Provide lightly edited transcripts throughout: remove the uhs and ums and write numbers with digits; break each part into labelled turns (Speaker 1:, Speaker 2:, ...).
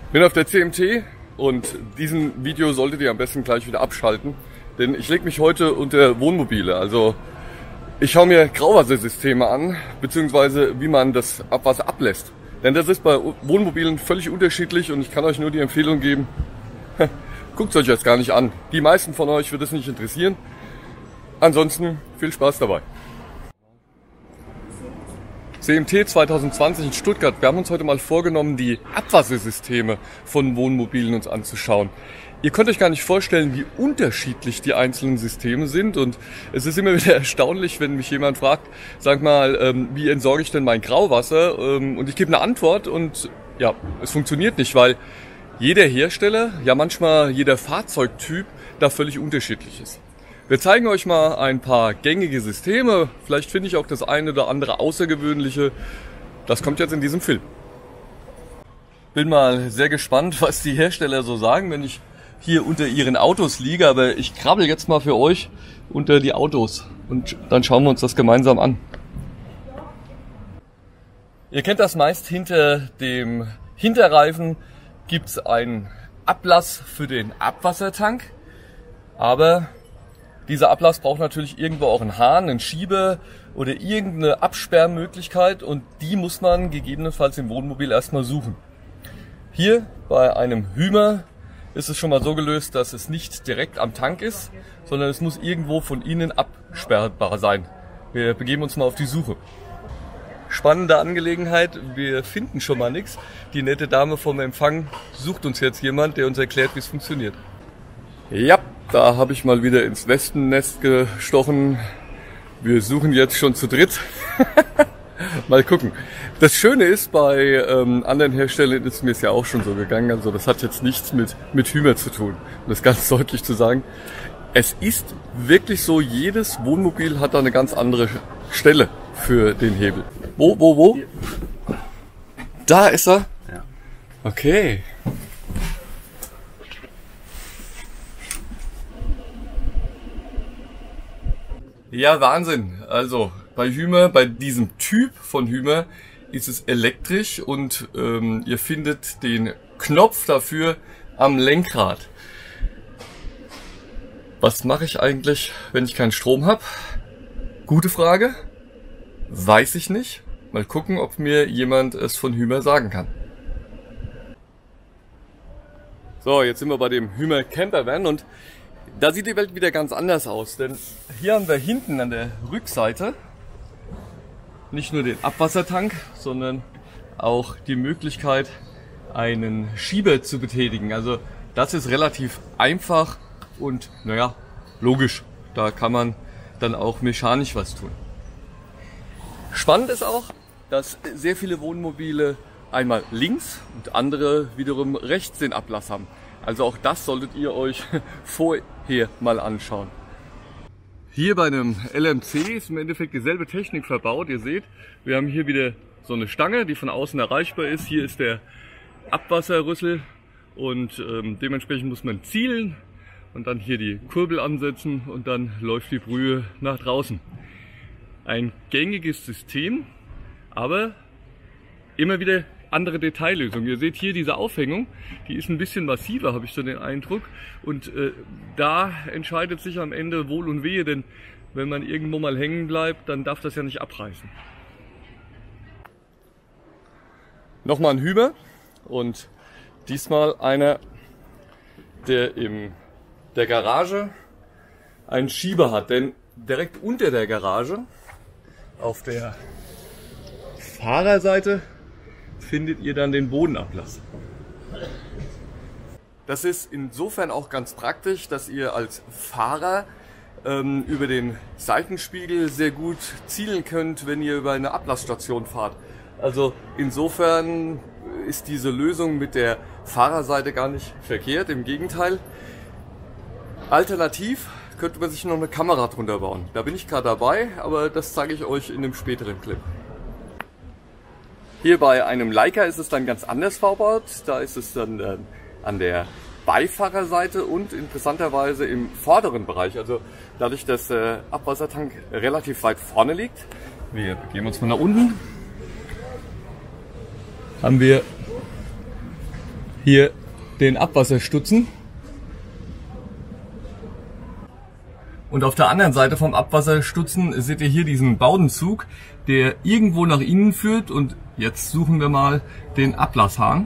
Speaker 1: Bin auf der CMT und diesen Video solltet ihr am besten gleich wieder abschalten, denn ich lege mich heute unter Wohnmobile. Also ich schaue mir Grauwassersysteme an, beziehungsweise wie man das Abwasser ablässt. Denn das ist bei Wohnmobilen völlig unterschiedlich und ich kann euch nur die Empfehlung geben, guckt es euch jetzt gar nicht an. Die meisten von euch wird es nicht interessieren. Ansonsten viel Spaß dabei. CMT 2020 in Stuttgart. Wir haben uns heute mal vorgenommen, die Abwassersysteme von Wohnmobilen uns anzuschauen. Ihr könnt euch gar nicht vorstellen, wie unterschiedlich die einzelnen Systeme sind und es ist immer wieder erstaunlich, wenn mich jemand fragt, sag mal, wie entsorge ich denn mein Grauwasser? Und ich gebe eine Antwort und ja, es funktioniert nicht, weil jeder Hersteller, ja manchmal jeder Fahrzeugtyp da völlig unterschiedlich ist. Wir zeigen euch mal ein paar gängige Systeme, vielleicht finde ich auch das eine oder andere außergewöhnliche. Das kommt jetzt in diesem Film. Bin mal sehr gespannt, was die Hersteller so sagen, wenn ich hier unter ihren Autos liege, aber ich krabbel jetzt mal für euch unter die Autos und dann schauen wir uns das gemeinsam an. Ihr kennt das meist, hinter dem Hinterreifen gibt es einen Ablass für den Abwassertank, aber dieser Ablass braucht natürlich irgendwo auch einen Hahn, einen Schieber oder irgendeine Absperrmöglichkeit und die muss man gegebenenfalls im Wohnmobil erstmal suchen. Hier bei einem Hymer ist es schon mal so gelöst, dass es nicht direkt am Tank ist, sondern es muss irgendwo von innen absperrbar sein. Wir begeben uns mal auf die Suche. Spannende Angelegenheit, wir finden schon mal nichts. Die nette Dame vom Empfang sucht uns jetzt jemand, der uns erklärt, wie es funktioniert. Ja, da habe ich mal wieder ins Wespennest gestochen. Wir suchen jetzt schon zu dritt. Mal gucken. Das Schöne ist, bei anderen Herstellern ist mir es ja auch schon so gegangen. Also das hat jetzt nichts mit Hymer zu tun, um das ganz deutlich zu sagen. Es ist wirklich so, jedes Wohnmobil hat da eine ganz andere Stelle für den Hebel. Wo? Hier. Da ist er?
Speaker 2: Ja.
Speaker 1: Okay. Ja, Wahnsinn. Also bei Hymer, bei diesem Typ von Hymer ist es elektrisch und ihr findet den Knopf dafür am Lenkrad. Was mache ich eigentlich, wenn ich keinen Strom habe? Gute Frage. Weiß ich nicht. Mal gucken, ob mir jemand es von Hymer sagen kann. So, jetzt sind wir bei dem Hymer Campervan und da sieht die Welt wieder ganz anders aus, denn hier haben wir hinten an der Rückseite nicht nur den Abwassertank, sondern auch die Möglichkeit, einen Schieber zu betätigen. Also das ist relativ einfach und naja, logisch. Da kann man dann auch mechanisch was tun. Spannend ist auch, dass sehr viele Wohnmobile einmal links und andere wiederum rechts den Ablass haben. Also auch das solltet ihr euch vorher mal anschauen. Hier bei einem LMC ist im Endeffekt dieselbe Technik verbaut. Ihr seht, wir haben hier wieder so eine Stange, die von außen erreichbar ist. Hier ist der Abwasserrüssel und dementsprechend muss man zielen und dann hier die Kurbel ansetzen und dann läuft die Brühe nach draußen. Ein gängiges System, aber immer wieder andere Detaillösungen. Ihr seht hier diese Aufhängung, die ist ein bisschen massiver, habe ich so den Eindruck. Und da entscheidet sich am Ende Wohl und Wehe, denn wenn man irgendwo mal hängen bleibt, dann darf das ja nicht abreißen. Nochmal ein Hymer und diesmal einer, der in der Garage einen Schieber hat. Denn direkt unter der Garage, auf der Fahrerseite, findet ihr dann den Bodenablass. Das ist insofern auch ganz praktisch, dass ihr als Fahrer über den Seitenspiegel sehr gut zielen könnt, wenn ihr über eine Ablassstation fahrt. Also insofern ist diese Lösung mit der Fahrerseite gar nicht verkehrt, im Gegenteil. Alternativ könnte man sich noch eine Kamera drunter bauen. Da bin ich gerade dabei, aber das zeige ich euch in einem späteren Clip. Hier bei einem Leica ist es dann ganz anders verbaut. Da ist es dann an der Beifahrerseite und interessanterweise im vorderen Bereich. Also dadurch, dass der Abwassertank relativ weit vorne liegt. Wir begeben uns mal nach unten. Haben wir hier den Abwasserstutzen. Und auf der anderen Seite vom Abwasserstutzen seht ihr hier diesen Bowdenzug, der irgendwo nach innen führt. Und jetzt suchen wir mal den Ablasshahn.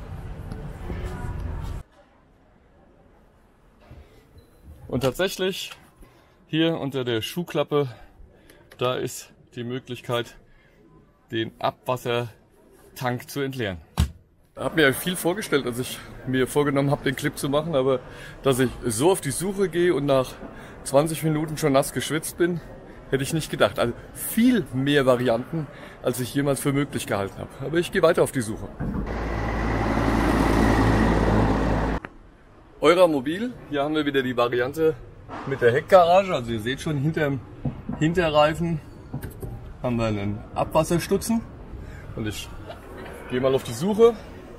Speaker 1: Und tatsächlich hier unter der Schuhklappe, da ist die Möglichkeit, den Abwassertank zu entleeren. Ich habe mir viel vorgestellt, als ich mir vorgenommen habe, den Clip zu machen, aber dass ich so auf die Suche gehe und nach 20 Minuten schon nass geschwitzt bin, hätte ich nicht gedacht. Also viel mehr Varianten, als ich jemals für möglich gehalten habe. Aber ich gehe weiter auf die Suche. Euramobil, hier haben wir wieder die Variante mit der Heckgarage. Also ihr seht schon, hinterm Hinterreifen haben wir einen Abwasserstutzen. Und ich gehe mal auf die Suche.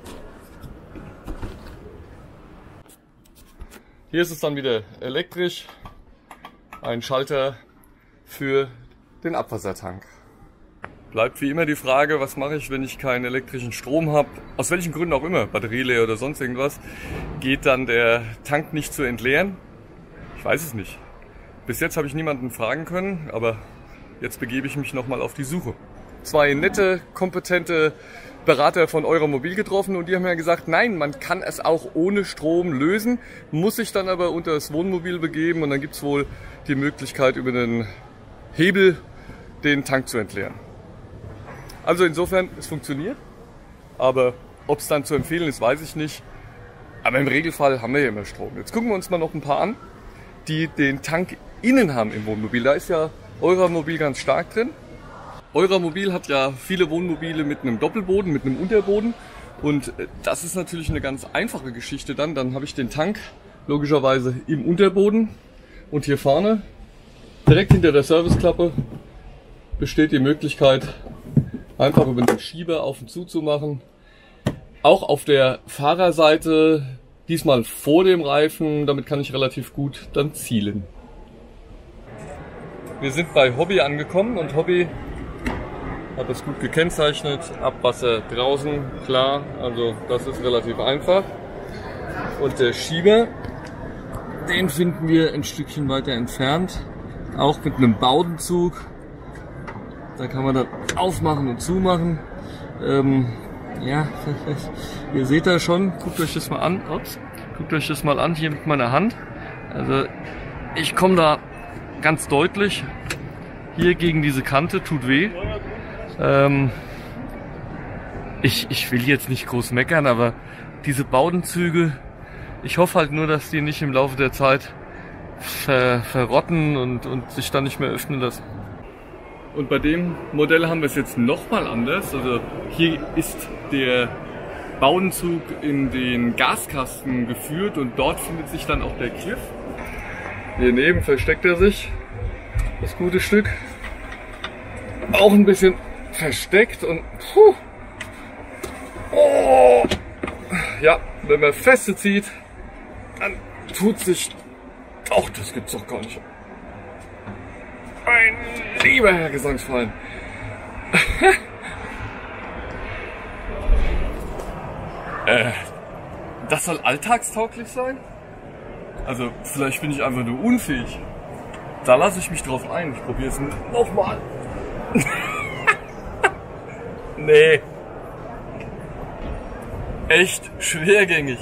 Speaker 1: Hier ist es dann wieder elektrisch. Ein Schalter für den Abwassertank. Bleibt wie immer die Frage, was mache ich, wenn ich keinen elektrischen Strom habe? Aus welchen Gründen auch immer, Batterie leer oder sonst irgendwas, geht dann der Tank nicht zu entleeren? Ich weiß es nicht. Bis jetzt habe ich niemanden fragen können, aber jetzt begebe ich mich nochmal auf die Suche. Zwei nette, kompetente Berater von Euramobil getroffen und die haben mir gesagt, nein, man kann es auch ohne Strom lösen, muss sich dann aber unter das Wohnmobil begeben und dann gibt es wohl die Möglichkeit, über einen Hebel den Tank zu entleeren. Also insofern, es funktioniert, aber ob es dann zu empfehlen ist, weiß ich nicht. Aber im Regelfall haben wir ja immer Strom. Jetzt gucken wir uns mal noch ein paar an, die den Tank innen haben im Wohnmobil. Da ist ja Euramobil ganz stark drin. Euramobil hat ja viele Wohnmobile mit einem Doppelboden, mit einem Unterboden. Und das ist natürlich eine ganz einfache Geschichte dann. Dann habe ich den Tank logischerweise im Unterboden. Und hier vorne, direkt hinter der Serviceklappe, besteht die Möglichkeit, einfach über den Schieber auf und zu zu machen. Auch auf der Fahrerseite, diesmal vor dem Reifen, damit kann ich relativ gut dann zielen. Wir sind bei Hobby angekommen und Hobby hat es gut gekennzeichnet. Abwasser draußen, klar, also das ist relativ einfach. Und der Schieber, den finden wir ein Stückchen weiter entfernt, auch mit einem Bowdenzug. Da kann man dann aufmachen und zumachen. Ja, ihr seht da schon, guckt euch das mal an. Ups, guckt euch das mal an hier mit meiner Hand. Also ich komme da ganz deutlich hier gegen diese Kante, tut weh. Ich will jetzt nicht groß meckern, aber diese Bowdenzüge, ich hoffe halt nur, dass die nicht im Laufe der Zeit verrotten und sich dann nicht mehr öffnen lassen. Und bei dem Modell haben wir es jetzt nochmal anders. Also hier ist der Bowdenzug in den Gaskasten geführt und dort findet sich dann auch der Griff. Hier neben versteckt er sich, das gute Stück. Auch ein bisschen versteckt und oh, ja, wenn man feste zieht, dann tut sich, auch das gibt's doch gar nicht. Mein lieber Herr Gesangsverein. Das soll alltagstauglich sein? Also vielleicht bin ich einfach nur unfähig. Da lasse ich mich drauf ein. Ich probiere es nochmal. Nee. Echt schwergängig.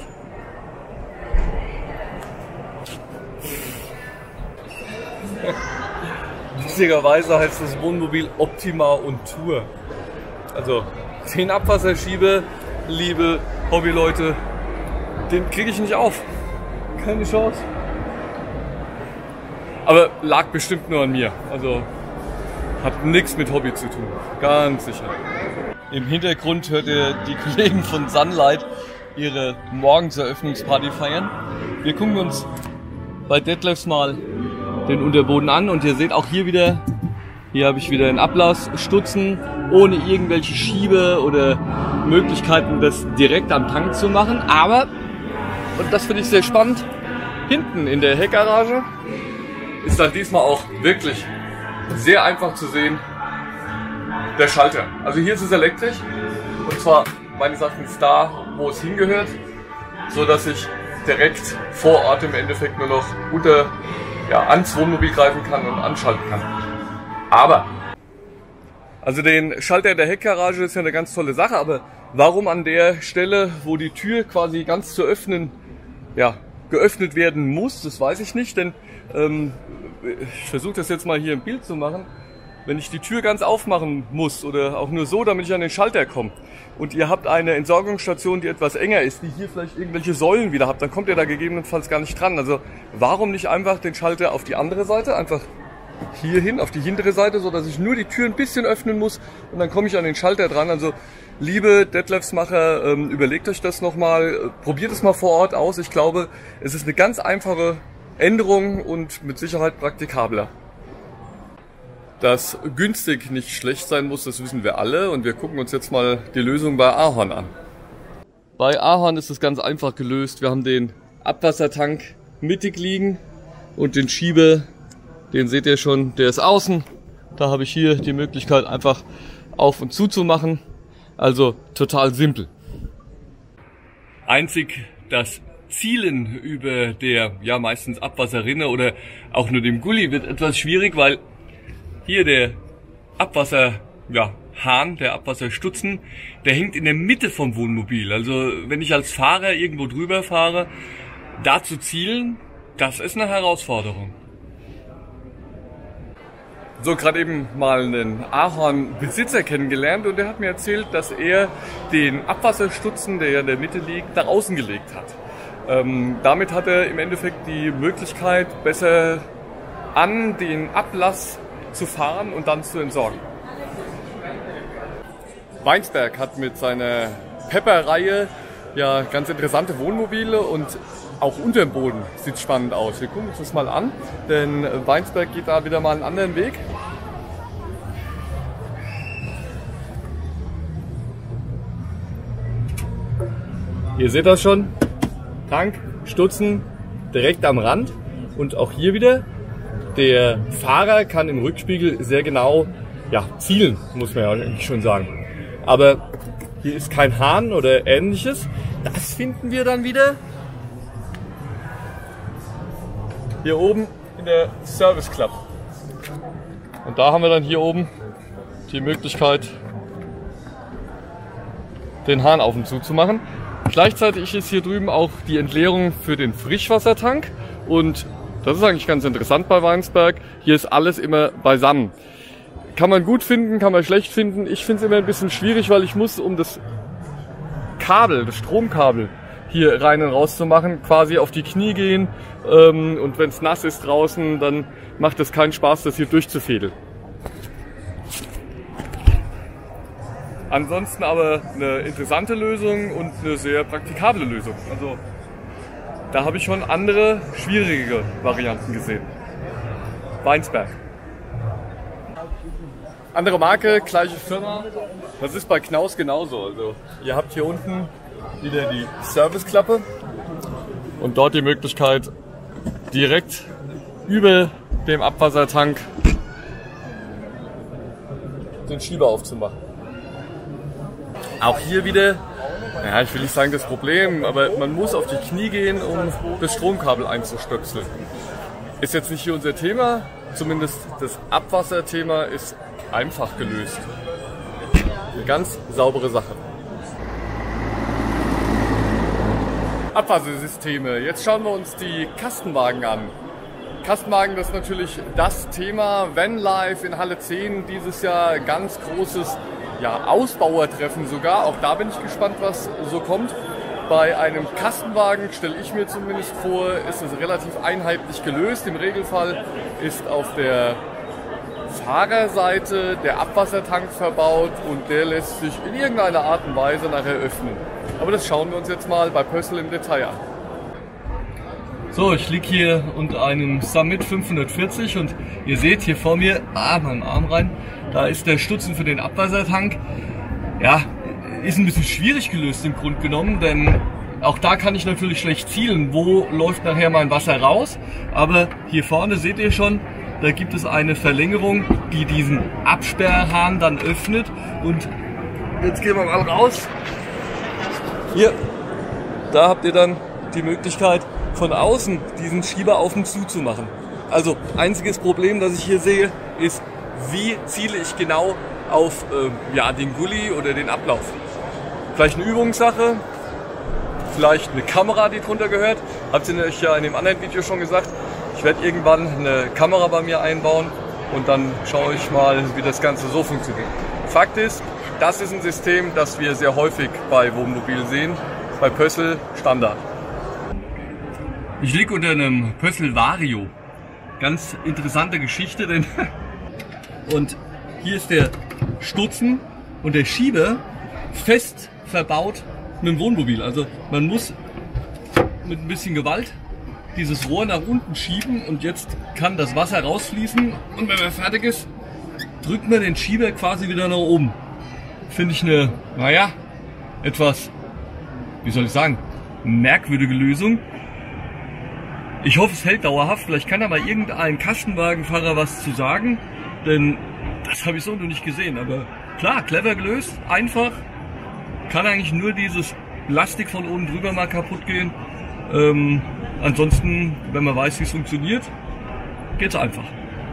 Speaker 1: Witzigerweise heißt das Wohnmobil Optima und Tour. Also den Abwasserschieber, liebe Hobbyleute, den kriege ich nicht auf. Keine Chance. Aber lag bestimmt nur an mir. Also hat nichts mit Hobby zu tun. Ganz sicher. Im Hintergrund hört ihr die Kollegen von Sunlight ihre Morgenseröffnungsparty feiern. Wir gucken uns bei Detlefs mal den Unterboden an und ihr seht auch hier wieder, hier habe ich wieder einen Ablassstutzen, ohne irgendwelche Schiebe oder Möglichkeiten, das direkt am Tank zu machen. Aber, und das finde ich sehr spannend, hinten in der Heckgarage ist dann diesmal auch wirklich sehr einfach zu sehen, der Schalter. Also hier ist es elektrisch und zwar meines Erachtens da, wo es hingehört. so dass ich direkt vor Ort im Endeffekt nur noch ans Wohnmobil greifen kann und anschalten kann. Aber, also den Schalter der Heckgarage ist ja eine ganz tolle Sache, aber warum an der Stelle, wo die Tür quasi ganz zu öffnen, geöffnet werden muss, das weiß ich nicht, denn ich versuche das jetzt mal hier im Bild zu machen. Wenn ich die Tür ganz aufmachen muss oder auch nur so, damit ich an den Schalter komme und ihr habt eine Entsorgungsstation, die etwas enger ist, die hier vielleicht irgendwelche Säulen wieder habt, dann kommt ihr da gegebenenfalls gar nicht dran. Also warum nicht einfach den Schalter auf die andere Seite, einfach hier hin, auf die hintere Seite, so dass ich nur die Tür ein bisschen öffnen muss und dann komme ich an den Schalter dran. Also liebe Detlefs-Macher, überlegt euch das nochmal, probiert es mal vor Ort aus. Ich glaube, es ist eine ganz einfache Änderung und mit Sicherheit praktikabler. Dass günstig nicht schlecht sein muss, das wissen wir alle und wir gucken uns jetzt mal die Lösung bei Ahorn an. Bei Ahorn ist es ganz einfach gelöst. Wir haben den Abwassertank mittig liegen und den Schieber, den seht ihr schon, der ist außen. Da habe ich hier die Möglichkeit einfach auf und zu zu machen. Also total simpel. Einzig das Zielen über der meistens Abwasserrinne oder auch nur dem Gully wird etwas schwierig, weil hier der Abwasserhahn, der Abwasserstutzen, der hängt in der Mitte vom Wohnmobil. Also wenn ich als Fahrer irgendwo drüber fahre, da zu zielen, das ist eine Herausforderung. So, gerade eben mal einen Ahorn-Besitzer kennengelernt und der hat mir erzählt, dass er den Abwasserstutzen, der ja in der Mitte liegt, nach außen gelegt hat. Damit hat er im Endeffekt die Möglichkeit, besser an den Ablass zu fahren und dann zu entsorgen. Weinsberg hat mit seiner Pepper-Reihe ganz interessante Wohnmobile und auch unter dem Boden sieht spannend aus. Wir gucken uns das mal an, denn Weinsberg geht da wieder mal einen anderen Weg. Ihr seht das schon, Tank, Stutzen direkt am Rand und auch hier wieder. Der Fahrer kann im Rückspiegel sehr genau zielen, muss man ja eigentlich schon sagen. Aber hier ist kein Hahn oder ähnliches. Das finden wir dann wieder hier oben in der Service Club. Und da haben wir dann hier oben die Möglichkeit, den Hahn auf und zu zu machen. Gleichzeitig ist hier drüben auch die Entleerung für den Frischwassertank und das ist eigentlich ganz interessant bei Weinsberg. Hier ist alles immer beisammen. Kann man gut finden, kann man schlecht finden. Ich finde es immer ein bisschen schwierig, weil ich muss, um das Kabel, das Stromkabel hier rein und raus zu machen, quasi auf die Knie gehen. Und wenn es nass ist draußen, dann macht es keinen Spaß, das hier durchzufädeln. Ansonsten aber eine interessante Lösung und eine sehr praktikable Lösung. Also da habe ich schon andere, schwierige Varianten gesehen. Weinsberg. Andere Marke, gleiche Firma. Das ist bei Knaus genauso. Also ihr habt hier unten wieder die Serviceklappe und dort die Möglichkeit, direkt über dem Abwassertank den Schieber aufzumachen. Auch hier wieder, ich will nicht sagen das Problem, aber man muss auf die Knie gehen, um das Stromkabel einzustöpseln. Ist jetzt nicht hier unser Thema, zumindest das Abwasserthema ist einfach gelöst. Eine ganz saubere Sache. Abwassersysteme. Jetzt schauen wir uns die Kastenwagen an. Kastenwagen, das ist natürlich das Thema. Vanlife in Halle 10 dieses Jahr, ganz großes Ausbauertreffen sogar. Auch da bin ich gespannt, was so kommt. Bei einem Kastenwagen, stelle ich mir zumindest vor, ist es relativ einheitlich gelöst. Im Regelfall ist auf der Fahrerseite der Abwassertank verbaut und der lässt sich in irgendeiner Art und Weise nachher öffnen. Aber das schauen wir uns jetzt mal bei Pössl im Detail an. So, ich liege hier unter einem Summit 540 und ihr seht hier vor mir, meinen Arm rein, da ist der Stutzen für den Abwassertank. Ja, ist ein bisschen schwierig gelöst im Grunde genommen, denn auch da kann ich natürlich schlecht zielen, wo läuft nachher mein Wasser raus. Aber hier vorne seht ihr schon, da gibt es eine Verlängerung, die diesen Absperrhahn dann öffnet. Und jetzt gehen wir mal raus. Hier da habt ihr dann die Möglichkeit, von außen diesen Schieber auf und zu machen. Also einziges Problem, das ich hier sehe, ist, wie ziele ich genau auf den Gully oder den Ablauf. Vielleicht eine Übungssache, vielleicht eine Kamera, die drunter gehört. Habt ihr euch ja in dem anderen Video schon gesagt. Ich werde irgendwann eine Kamera bei mir einbauen und dann schaue ich mal, wie das Ganze so funktioniert. Fakt ist, das ist ein System, das wir sehr häufig bei Wohnmobil sehen, bei Pössl Standard. Ich liege unter einem Pössl Vario. Ganz interessante Geschichte, denn und hier ist der Stutzen und der Schieber fest verbaut mit dem Wohnmobil. Also man muss mit ein bisschen Gewalt dieses Rohr nach unten schieben und jetzt kann das Wasser rausfließen und wenn man fertig ist, drückt man den Schieber quasi wieder nach oben. Finde ich eine, naja, etwas, wie soll ich sagen, merkwürdige Lösung. Ich hoffe, es hält dauerhaft. Vielleicht kann da mal irgendein Kastenwagenfahrer was zu sagen, denn das habe ich so noch nicht gesehen. Aber klar, clever gelöst, einfach. Kann eigentlich nur dieses Plastik von oben drüber mal kaputt gehen. Ansonsten, wenn man weiß, wie es funktioniert, geht's einfach.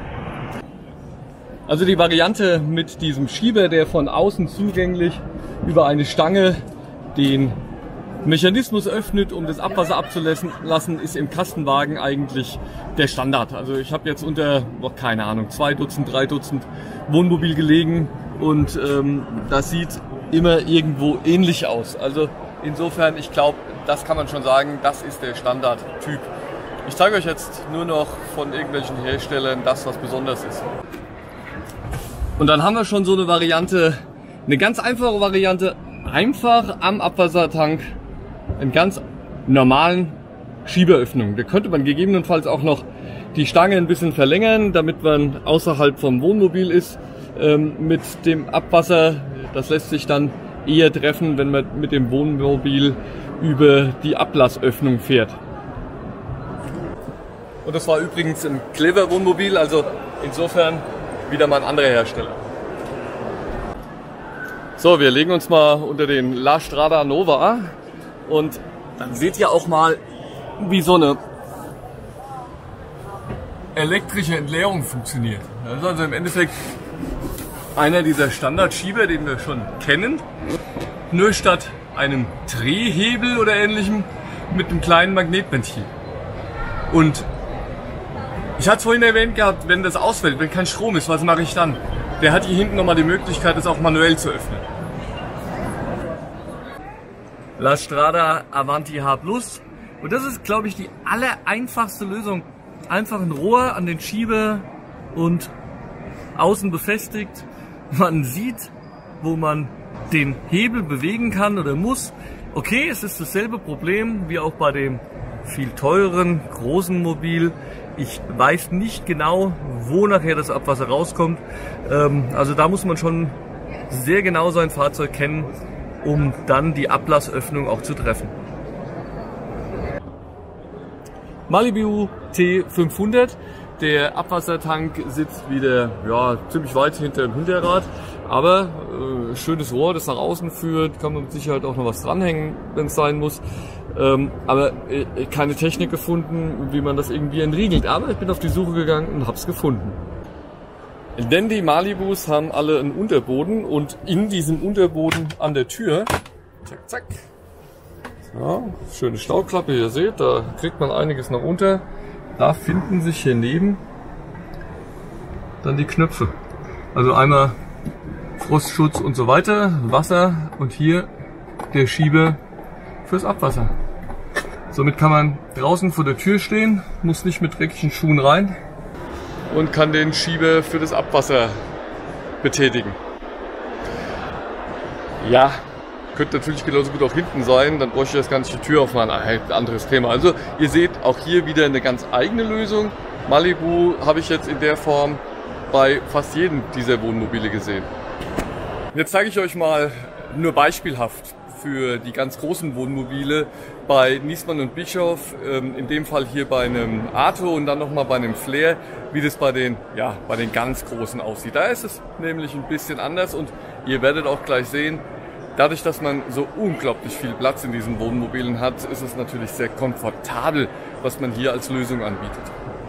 Speaker 1: Also die Variante mit diesem Schieber, der von außen zugänglich über eine Stange den Mechanismus öffnet, um das Abwasser abzulassen, ist im Kastenwagen eigentlich der Standard. Also ich habe jetzt unter, keine Ahnung, 2 Dutzend, 3 Dutzend Wohnmobil gelegen und das sieht immer irgendwo ähnlich aus. Also insofern, ich glaube, das kann man schon sagen, das ist der Standardtyp. Ich zeige euch jetzt nur noch von irgendwelchen Herstellern das, was besonders ist. Und dann haben wir schon so eine Variante, eine ganz einfache Variante, einfach am Abwassertank einen ganz normalen Schieberöffnung. Da könnte man gegebenenfalls auch noch die Stange ein bisschen verlängern, damit man außerhalb vom Wohnmobil ist mit dem Abwasser. Das lässt sich dann eher treffen, wenn man mit dem Wohnmobil über die Ablassöffnung fährt. Und das war übrigens ein Clever Wohnmobil, also insofern wieder mal ein anderer Hersteller. So, wir legen uns mal unter den La Strada Nova und dann seht ihr auch mal, wie so eine elektrische Entleerung funktioniert. Das ist also im Endeffekt einer dieser Standardschieber, den wir schon kennen, nur statt einem Drehhebel oder ähnlichem mit einem kleinen Magnetventil. Und ich hatte es vorhin erwähnt gehabt, wenn das ausfällt, wenn kein Strom ist, was mache ich dann? Der hat hier hinten nochmal die Möglichkeit, das auch manuell zu öffnen. La Strada Avanti H+. Und das ist, glaube ich, die allereinfachste Lösung. Einfach ein Rohr an den Schieber und außen befestigt. Man sieht, wo man den Hebel bewegen kann oder muss. Okay, es ist dasselbe Problem wie auch bei dem viel teureren, großen Mobil. Ich weiß nicht genau, wo nachher das Abwasser rauskommt. Also da muss man schon sehr genau sein Fahrzeug kennen, um dann die Ablassöffnung auch zu treffen. Malibu T500. Der Abwassertank sitzt wieder ziemlich weit hinter dem Hinterrad, aber schönes Rohr, das nach außen führt, kann man mit Sicherheit auch noch was dranhängen, wenn es sein muss. Aber keine Technik gefunden, wie man das irgendwie entriegelt. Aber ich bin auf die Suche gegangen und habe es gefunden. Denn die Malibus haben alle einen Unterboden und in diesem Unterboden an der Tür, zack, zack, ja, schöne Stauklappe, ihr seht, da kriegt man einiges noch unter. Da finden sich hier neben dann die Knöpfe. Also einmal Frostschutz und so weiter, Wasser und hier der Schieber fürs Abwasser. Somit kann man draußen vor der Tür stehen, muss nicht mit dreckigen Schuhen rein und kann den Schieber für das Abwasser betätigen. Ja, könnte natürlich genauso gut auch hinten sein, dann bräuchte ich das Ganze die Tür aufmachen. Ein anderes Thema. Also ihr seht auch hier wieder eine ganz eigene Lösung. Malibu habe ich jetzt in der Form bei fast jedem dieser Wohnmobile gesehen. Jetzt zeige ich euch mal nur beispielhaft für die ganz großen Wohnmobile bei Niesmann und Bischoff, in dem Fall hier bei einem Arto und dann nochmal bei einem Flair, wie das bei den ganz großen aussieht. Da ist es nämlich ein bisschen anders und ihr werdet auch gleich sehen, Dadurch, dass man so unglaublich viel Platz in diesen Wohnmobilen hat, ist es natürlich sehr komfortabel, was man hier als Lösung anbietet.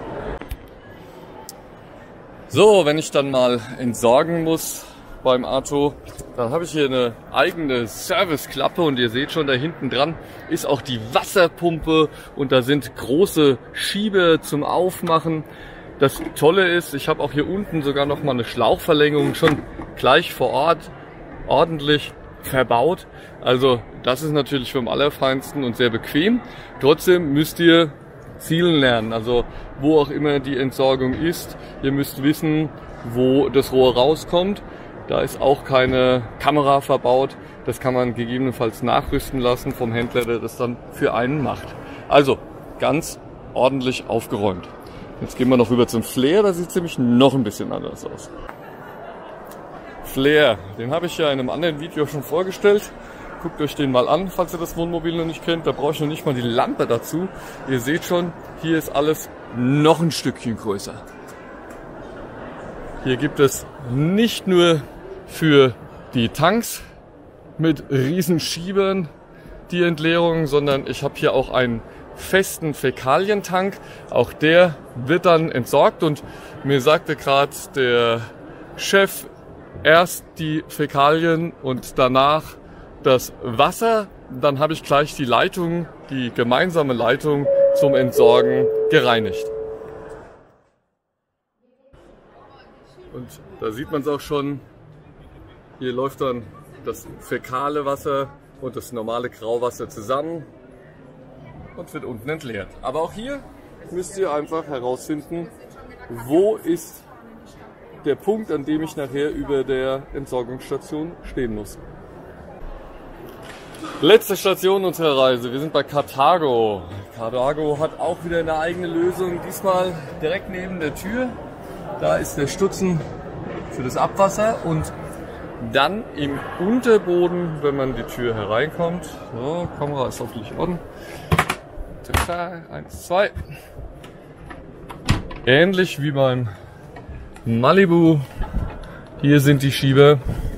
Speaker 1: So, wenn ich dann mal entsorgen muss beim Arto, dann habe ich hier eine eigene Serviceklappe und ihr seht schon, da hinten dran ist auch die Wasserpumpe und da sind große Schieber zum Aufmachen. Das Tolle ist, ich habe auch hier unten sogar noch mal eine Schlauchverlängerung schon gleich vor Ort ordentlich verbaut. Also das ist natürlich vom Allerfeinsten und sehr bequem. Trotzdem müsst ihr zielen lernen, also wo auch immer die Entsorgung ist. Ihr müsst wissen, wo das Rohr rauskommt. Da ist auch keine Kamera verbaut. Das kann man gegebenenfalls nachrüsten lassen vom Händler, der das dann für einen macht. Also ganz ordentlich aufgeräumt. Jetzt gehen wir noch rüber zum Flair. Da sieht es nämlich noch ein bisschen anders aus. Flair, den habe ich ja in einem anderen Video schon vorgestellt. Guckt euch den mal an, falls ihr das Wohnmobil noch nicht kennt. Da brauche ich noch nicht mal die Lampe dazu. Ihr seht schon, hier ist alles noch ein Stückchen größer. Hier gibt es nicht nur für die Tanks mit riesen Schiebern die Entleerung, sondern ich habe hier auch einen festen Fäkalientank. Auch der wird dann entsorgt und mir sagte gerade der Chef, erst die Fäkalien und danach das Wasser. Dann habe ich gleich die Leitung, die gemeinsame Leitung zum Entsorgen gereinigt. Und da sieht man es auch schon, hier läuft dann das fäkale Wasser und das normale Grauwasser zusammen und wird unten entleert. Aber auch hier müsst ihr einfach herausfinden, wo ist der Punkt, an dem ich nachher über der Entsorgungsstation stehen muss. Letzte Station unserer Reise. Wir sind bei Carthago. Carthago hat auch wieder eine eigene Lösung. Diesmal direkt neben der Tür. Da ist der Stutzen für das Abwasser und dann im Unterboden, wenn man die Tür hereinkommt. So, Kamera ist hoffentlich on. 1, 2. Ähnlich wie beim Malibu. Hier sind die Schieber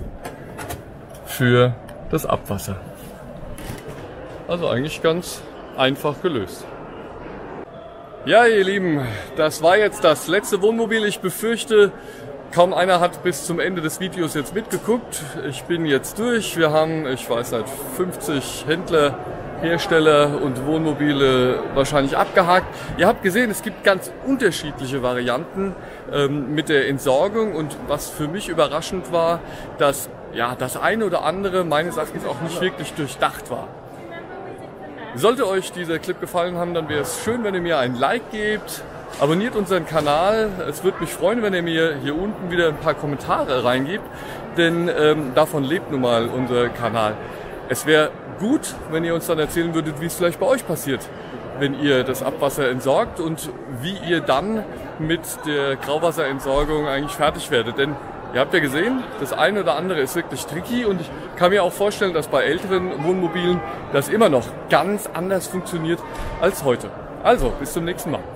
Speaker 1: für das Abwasser. Also eigentlich ganz einfach gelöst. Ja, ihr Lieben, das war jetzt das letzte Wohnmobil. Ich befürchte, kaum einer hat bis zum Ende des Videos jetzt mitgeguckt. Ich bin jetzt durch. Wir haben, ich weiß nicht, 50 Händler, Hersteller und Wohnmobile wahrscheinlich abgehakt. Ihr habt gesehen, es gibt ganz unterschiedliche Varianten mit der Entsorgung und was für mich überraschend war, dass ja, das eine oder andere meines Erachtens auch nicht wirklich durchdacht war. Sollte euch dieser Clip gefallen haben, dann wäre es schön, wenn ihr mir ein Like gebt. Abonniert unseren Kanal. Es würde mich freuen, wenn ihr mir hier unten wieder ein paar Kommentare reingebt, denn davon lebt nun mal unser Kanal. Es wäre gut, wenn ihr uns dann erzählen würdet, wie es vielleicht bei euch passiert, wenn ihr das Abwasser entsorgt und wie ihr dann mit der Grauwasserentsorgung eigentlich fertig werdet. Denn ihr habt ja gesehen, das eine oder andere ist wirklich tricky und ich kann mir auch vorstellen, dass bei älteren Wohnmobilen das immer noch ganz anders funktioniert als heute. Also, bis zum nächsten Mal.